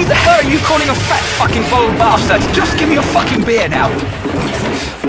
the hell are you calling a fat fucking bald bastard? Just give me a fucking beer now.